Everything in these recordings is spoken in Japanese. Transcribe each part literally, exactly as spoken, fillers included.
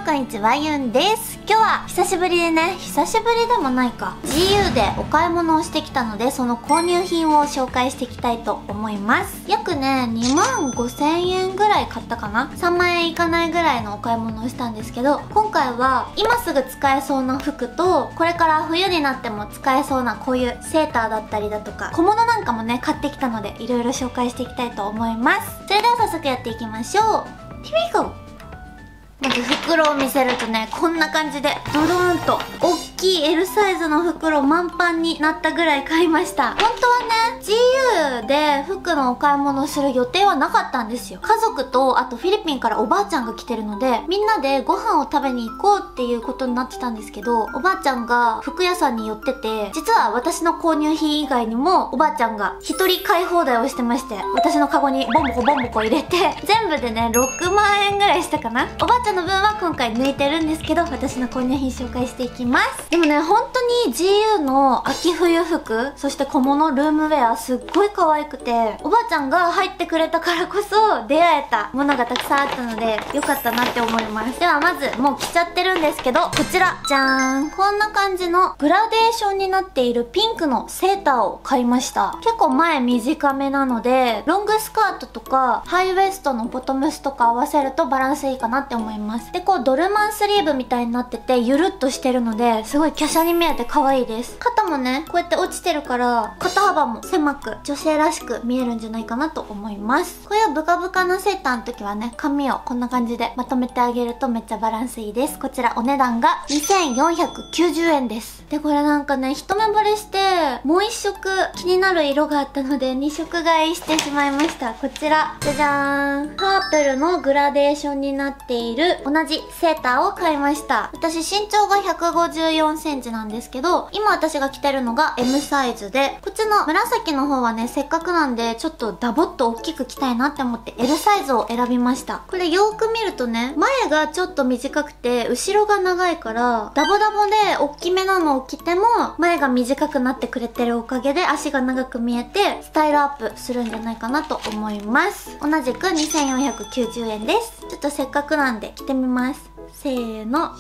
こんにちは、ゆんです。今日は久しぶりでね、久しぶりでもないか、ジーユー でお買い物をしてきたので、その購入品を紹介していきたいと思います。約ね、にまんごせんえんぐらい買ったかな ?さんまんえんいかないぐらいのお買い物をしたんですけど、今回は今すぐ使えそうな服と、これから冬になっても使えそうなこういうセーターだったりだとか、小物なんかもね、買ってきたので、いろいろ紹介していきたいと思います。それでは早速やっていきましょう。Here we go! まず袋を見せるとね、こんな感じでドドーンと大きい エル サイズの袋満帆になったぐらい買いました。本当はね ジーユー で服のお買い物をする予定はなかったんですよ。家族とあとフィリピンからおばあちゃんが来てるので、みんなでご飯を食べに行こうっていうことになってたんですけど、おばあちゃんが服屋さんに寄ってて、実は私の購入品以外にもおばあちゃんが一人買い放題をしてまして、私のカゴにボンボコボンボコ入れて全部でねろくまんえんぐらいしたかな。おばあちゃんの分は今回抜いてるんですけど、私の購入品紹介していきます。でもね、本当に ジーユー の秋冬服、そして小物ルームウェアすっごい可愛くて、おばあちゃんが入ってくれたからこそ出会えたものがたくさんあったので良かったなって思います。ではまず、もう着ちゃってるんですけど、こちらじゃーん、こんな感じのグラデーションになっているピンクのセーターを買いました。結構前短めなので、ロングスカートとかハイウエストのボトムスとか合わせるとバランスいいかなって思います。で、こうドルマンスリーブみたいになっててゆるっとしてるので、すごい華奢に見えて可愛いです。肩もねこうやって落ちてるから肩幅も狭く女性らしく見えるんじゃないかなと思います。こういうブカブカなセーターの時はね、髪をこんな感じでまとめてあげるとめっちゃバランスいいです。こちらお値段がにせんよんひゃくきゅうじゅうえんです。で、これなんかね、一目惚れしてもう一色気になる色があったのでに色買いしてしまいました。こちらじゃじゃーん、パープルのグラデーションになっている同じセーターを買いました。私身長がひゃくごじゅうよんセンチなんですけど、今私が着てるのが エム サイズで、こっちの紫の方はね、せっかくなんでちょっとダボっと大きく着たいなって思って エル サイズを選びました。これよーく見るとね、前がちょっと短くて後ろが長いから、ダボダボで大きめなのを着ても前が短くなってくれてるおかげで足が長く見えてスタイルアップするんじゃないかなと思います。同じくにせんよんひゃくきゅうじゅうえんです。ちょっとせっかくなんで着てみます。せーの。はい、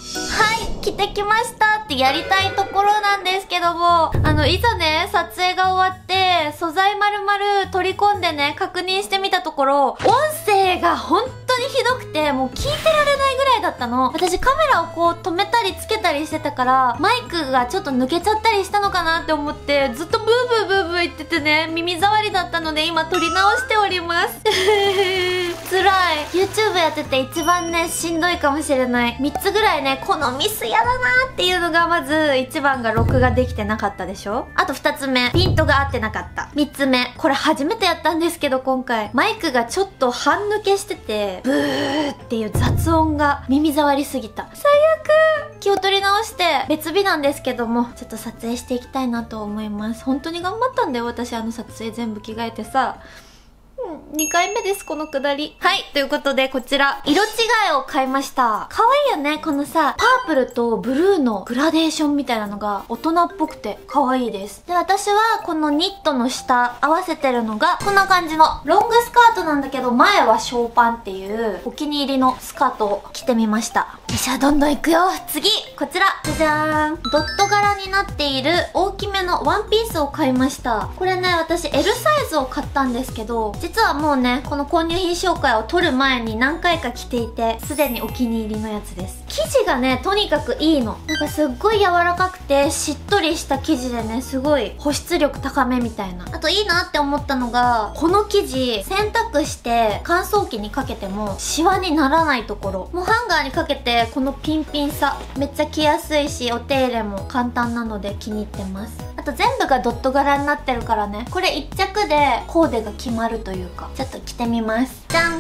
着てきましたってやりたいところなんですけども、あの、いざね、撮影が終わって、素材丸々取り込んでね、確認してみたところ、音声が本当にひどくて、もう聞いてられないぐらいだったの。私カメラをこう止めたりつけたりしてたから、マイクがちょっと抜けちゃったりしたのかなって思って、ずっとブーブーブーブー言っててね、耳障りだったので今撮り直しております。辛い。YouTube やってて一番ね、しんどいかもしれない。みっつぐらいね、このミスやだなーっていうのが、まずいちばんが録画できてなかったでしょ。あとふたつめ、ピントが合ってなかった。みっつめ、これ初めてやったんですけど今回、マイクがちょっと半抜けしてて、ブーっていう雑音が耳障りすぎた。最悪。気を取り直して別日なんですけども、ちょっと撮影していきたいなと思います。本当に頑張ったんだよ、私あの撮影全部着替えてさ。にかいめです、このくだり。はい、ということでこちら、色違いを買いました。可愛いよね、このさ、パープルとブルーのグラデーションみたいなのが大人っぽくて可愛いです。で、私はこのニットの下合わせてるのがこんな感じのロングスカートなんだけど、前はショーパンっていうお気に入りのスカートを着てみました。よっしゃ、どんどんいくよ。次、こちら、じゃじゃーん、ドット柄になっている大きめのワンピースを買いました。これね、私 エル サイズを買ったんですけど、実はもうね、この購入品紹介を撮る前に何回か着ていて、すでにお気に入りのやつです。生地がね、とにかくいいの。なんかすっごい柔らかくてしっとりした生地でね、すごい保湿力高めみたいな。あといいなって思ったのが、この生地洗濯して乾燥機にかけてもシワにならないところ。もうハンガーにかけてこのピンピンさ、めっちゃ着やすいし、お手入れも簡単なので気に入ってます。あと全部がドット柄になってるからね、これ一着でコーデが決まるというか、ちょっと着てみます。じゃん。はい、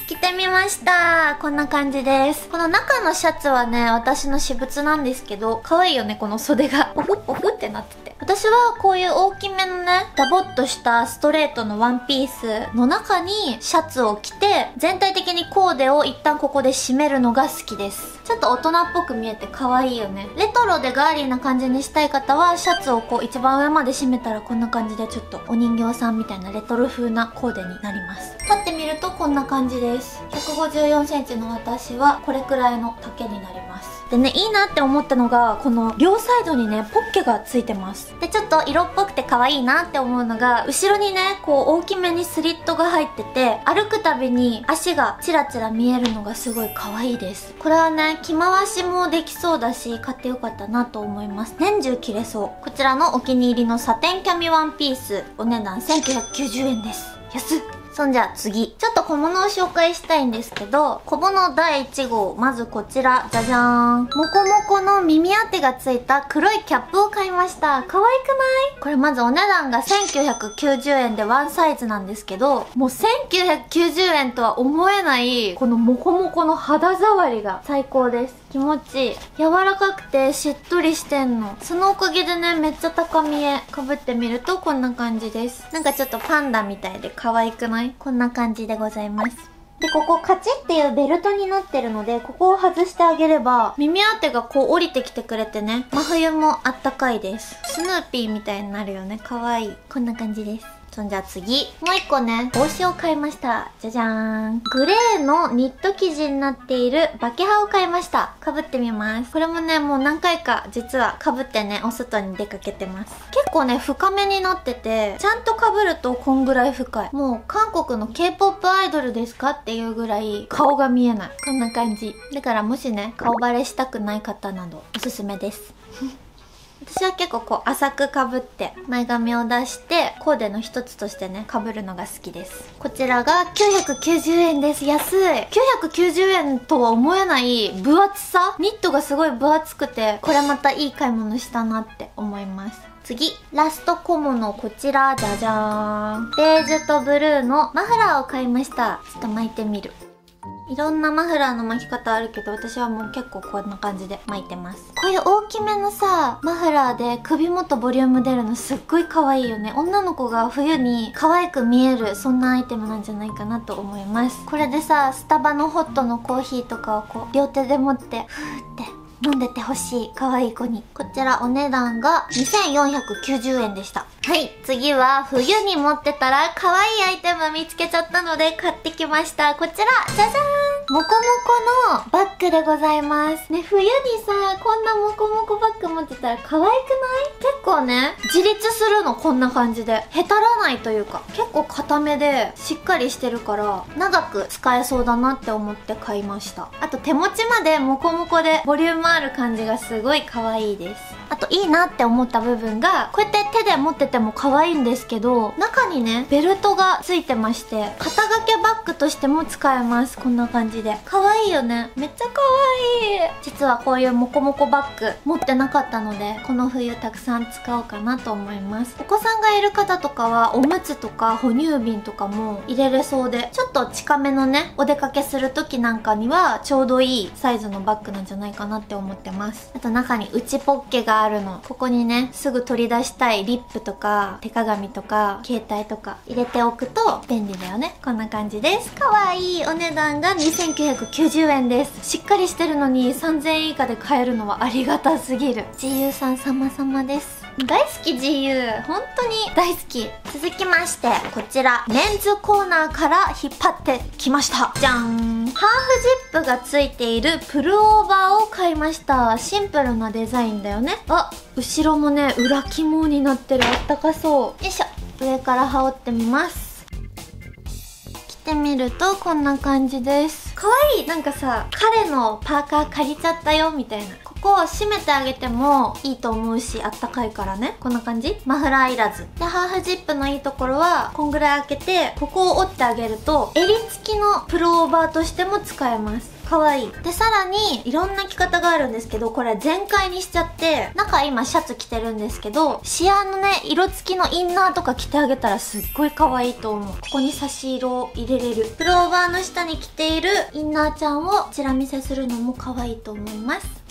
着てみました。こんな感じです。この中のシャツはね、私の私物なんですけど、可愛いよね、この袖がポフポフってなってて。 私はこういう大きめのね、ダボっとしたストレートのワンピースの中にシャツを着て、全体的にコーデを一旦ここで締めるのが好きです。ちょっと大人っぽく見えて可愛いよね。レトロでガーリーな感じにしたい方は、シャツをこう一番上まで締めたらこんな感じでちょっとお人形さんみたいなレトロ風なコーデになります。立ってみるとこんな感じです。ひゃくごじゅうよんセンチの私はこれくらいの丈になります。でね、いいなって思ったのが、この両サイドにね、ポッケがついてます。で、ちょっと色っぽくて可愛いなって思うのが、後ろにね、こう大きめにスリットが入ってて、歩くたびに足がチラチラ見えるのがすごい可愛いです。これはね、着回しもできそうだし、買ってよかったなと思います。年中着れそう。こちらのお気に入りのサテンキャミワンピース、お値段せんきゅうひゃくきゅうじゅうえんです。安っ。そんじゃ次。ちょっと小物を紹介したいんですけど、小物だいいち号。まずこちら。じゃじゃーん。もこもこの耳当てがついた黒いキャップを買いました。可愛くない？これまずお値段がせんきゅうひゃくきゅうじゅうえんでワンサイズなんですけど、もうせんきゅうひゃくきゅうじゅうえんとは思えない、このもこもこの肌触りが最高です。気持ちいい。柔らかくてしっとりしてんの。そのおかげでね、めっちゃ高見え。被ってみるとこんな感じです。なんかちょっとパンダみたいで可愛くない？こんな感じでございます。で、ここカチッっていうベルトになってるので、ここを外してあげれば、耳当てがこう降りてきてくれてね、真冬もあったかいです。スヌーピーみたいになるよね。可愛い。こんな感じです。そんじゃ次。もう一個ね、帽子を買いました。じゃじゃーん。グレーのニット生地になっているバケハを買いました。被ってみます。これもね、もう何回か実は被ってね、お外に出かけてます。結構ね、深めになってて、ちゃんと被るとこんぐらい深い。もう韓国の K-ポップ アイドルですかっていうぐらい顔が見えない。こんな感じ。だからもしね、顔バレしたくない方などおすすめです。私は結構こう浅く被って前髪を出してコーデの一つとしてね被るのが好きです。こちらがきゅうひゃくきゅうじゅうえんです。安い。きゅうひゃくきゅうじゅうえんとは思えない分厚さ。ニットがすごい分厚くて、これまたいい買い物したなって思います。次、ラスト小物、こちら、じゃじゃーん。ベージュとブルーのマフラーを買いました。ちょっと巻いてみる。いろんなマフラーの巻き方あるけど、私はもう結構こんな感じで巻いてます。こういう大きめのさ、マフラーで首元ボリューム出るのすっごい可愛いよね。女の子が冬に可愛く見える、そんなアイテムなんじゃないかなと思います。これでさ、スタバのホットのコーヒーとかをこう、両手で持って、ふーって飲んでてほしい可愛い子に。こちらお値段がにせんよんひゃくきゅうじゅうえんでした。はい、次は冬に持ってたら可愛いアイテム見つけちゃったので買ってきました。こちら、じゃじゃーん。もこもこのバッグでございます。ね、冬にさ、こんなもこもこバッグ持ってたら可愛くない？結構ね、自立するの、こんな感じで。へたらないというか、結構固めでしっかりしてるから、長く使えそうだなって思って買いました。あと手持ちまでもこもこでボリュームある感じがすごい可愛いです。あといいなって思った部分が、こうやって手で持ってても可愛いんですけど、中にね、ベルトがついてまして、肩掛けバッグとしても使えます。こんな感じで。可愛いよね。めっちゃ可愛い。実はこういうモコモコバッグ持ってなかったので、この冬たくさん使おうかなと思います。お子さんがいる方とかは、おむつとか哺乳瓶とかも入れれそうで、ちょっと近めのね、お出かけする時なんかには、ちょうどいいサイズのバッグなんじゃないかなって思ってます。あと中に内ポッケがあるの。ここにね、すぐ取り出したいリップとか、手鏡とか、携帯とか入れておくと便利だよね。こんな感じです。かわいい。お値段がにせんきゅうひゃくきゅうじゅうえんです。しっかりしてるのにさんぜんえん以下で買えるのはありがたすぎる。ジーユー さん様々です。大好き ジーユー。本当に大好き。続きまして、こちら、メンズコーナーから引っ張ってきました。じゃん。ハーフジップがついているプルオーバーを買いました。シンプルなデザインだよね。あ、後ろもね、裏肝になってる。あったかそう。よいしょ。上から羽織ってみます。着てみるとこんな感じです。かわいい。なんかさ、彼のパーカー借りちゃったよみたいな。ここを閉めてあげてもいいと思うし、あったかいからね。こんな感じ。マフラーいらずで、ハーフジップのいいところはこんぐらい開けて、ここを折ってあげると襟付きのプルオーバーとしても使えます。かわいい。で、さらにいろんな着方があるんですけど、これ全開にしちゃって、中今シャツ着てるんですけど、シアーのね、色付きのインナーとか着てあげたらすっごい可愛いと思う。ここに差し色を入れれる。プルオーバーの下に着ているインナーちゃんをチラ見せするのも可愛いと思います。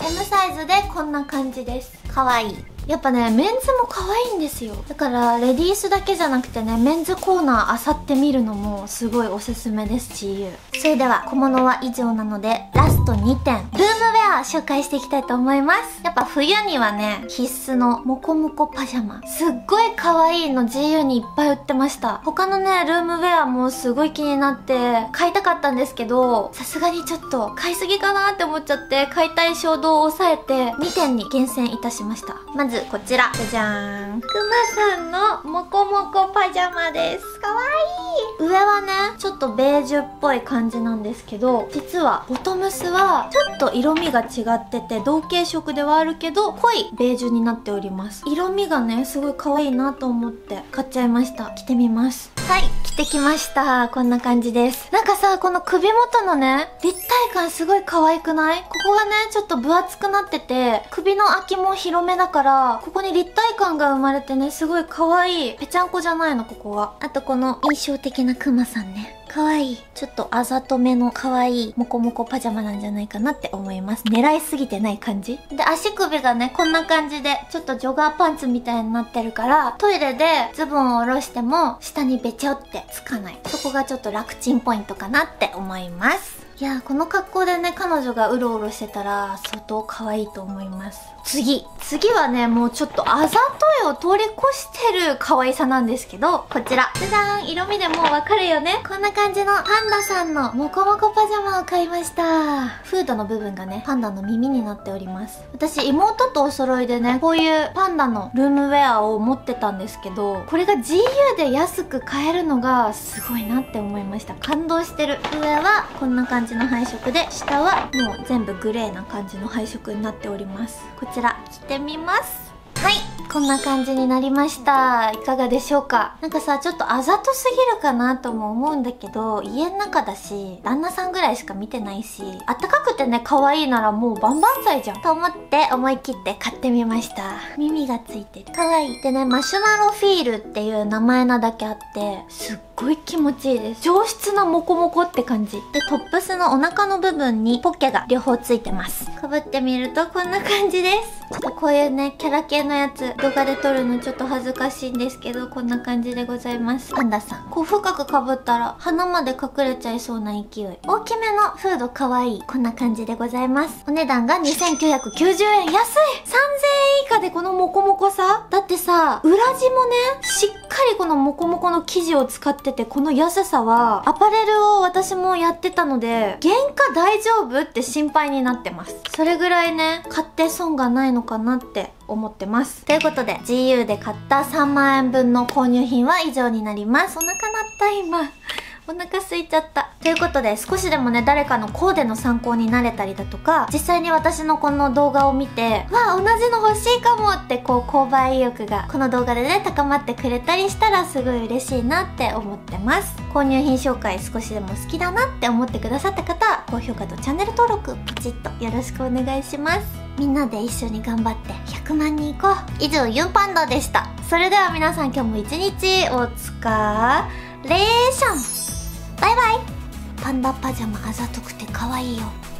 エム サイズでこんな感じです。かわいい。やっぱね、メンズも可愛いんですよ。だからレディースだけじゃなくてね、メンズコーナー漁ってみるのもすごいおすすめです。 ジーユー。 それでは小物は以上なので、ラストにてんルームウェア紹介していきたいと思います。やっぱ冬にはね必須のモコモコパジャマ、すっごい可愛いの ジーユー にいっぱい売ってました。他のねルームウェアもすごい気になって買いたかったんですけど、さすがにちょっと買いすぎかなって思っちゃって、買いたい衝動を抑えてにてんに厳選いたしました。まずこちら、じゃじゃーん、くまさんのモコモコパジャマです。かわいい。上はねちょっとベージュっぽい感じなんですけど、実はボトムスはちょっと色味が違ってて同系色ではあるけど濃いベージュになっております。色味がねすごい可愛いなと思って買っちゃいました。着てみます。はい、着てきました。こんな感じです。なんかさ、この首元のね立体感すごい可愛くない？ここがねちょっと分厚くなってて、首の空きも広めだからここに立体感が生まれてね、すごい可愛い。ぺちゃんこじゃないのここは。あとこの印象的なクマさんね、可愛い。ちょっとあざとめの可愛いモコモコパジャマなんじゃないかなって思います。狙いすぎてない感じで、足首がねこんな感じでちょっとジョガーパンツみたいになってるから、トイレでズボンを下ろしても下にべちょってつかない。そこがちょっと楽ちんポイントかなって思います。いやー、この格好でね彼女がうろうろしてたら相当可愛いと思います。次次はねもうちょっとあざといを通り越してる可愛さなんですけど、こちらじゃじゃーん、色味でもうわかるよね。こんな感じのパンダさんのモコモコパジャマを買いました。フードの部分がねパンダの耳になっております。私妹とお揃いでねこういうパンダのルームウェアを持ってたんですけど、これが ジーユー で安く買えるのがすごいなって思いました。感動してる。上はこんな感じの配色で、下はもう全部グレーな感じの配色になっております。こちら着てみます。はい、こんな感じになりました。いかがでしょうか？なんかさ、ちょっとあざとすぎるかなとも思うんだけど、家の中だし旦那さんぐらいしか見てないし、あったかくてね可愛いならもうバンバン歳じゃんと思って思い切って買ってみました。耳がついてる、可愛い。でね、マシュマロフィールっていう名前なだけあってすっごい気持ちいいです。上質なモコモコって感じで、トップスのお腹の部分にポッケが両方ついてます。かぶってみるとこんな感じです。ちょっとこういうねキャラ系のやつ動画で撮るのちょっと恥ずかしいんですけど、こんな感じでございます。パンダさん、こう深くかぶったら鼻まで隠れちゃいそうな勢い。大きめのフード可愛い。こんな感じでございます。お値段がにせんきゅうひゃくきゅうじゅうえん。安い。さんぜんえん以下でこのモコモコさ。だってさ、裏地もねしっかりこのモコモコの生地を使ってて、この安さはアパレルを私もやってたので原価大丈夫って心配になってます。それぐらいね買って損がないのかなって思ってます。ということで ジーユー で買ったさんまんえんぶんの購入品は以上になります。お腹鳴った今。お腹空いちゃった。ということで、少しでもね誰かのコーデの参考になれたりだとか、実際に私のこの動画を見てわあ同じの欲しいかもってこう購買意欲がこの動画でね高まってくれたりしたらすごい嬉しいなって思ってます。購入品紹介少しでも好きだなって思ってくださった方は高評価とチャンネル登録ポチッとよろしくお願いします。みんなで一緒に頑張ってひゃくまんにん行こう。以上ユンパンダでした。それでは皆さん今日も一日お疲れーション。バイバイ。パンダパジャマあざとくて可愛いよ。